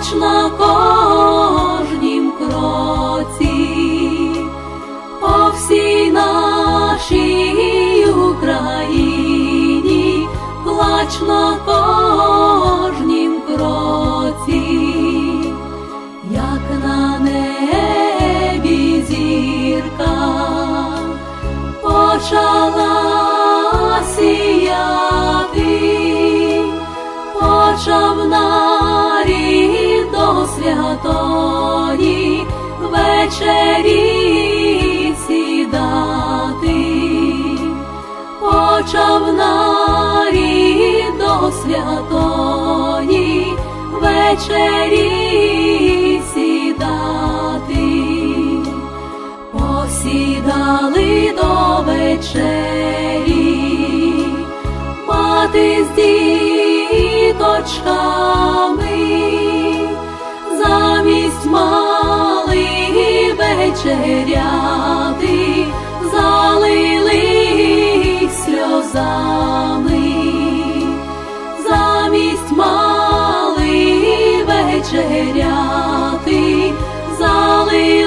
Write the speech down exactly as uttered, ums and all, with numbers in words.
плач на кожнім кроці, по всій нашій Україні, плач на кожнім кроці, як на небі зірка почала сіяти, почав нарід до святої вечері сідати, почав нарід до святої вечері сідати, посідали до вечері мати з діточками, замість мали вечеряти, залились сльозами, замість мали вечеряти, залились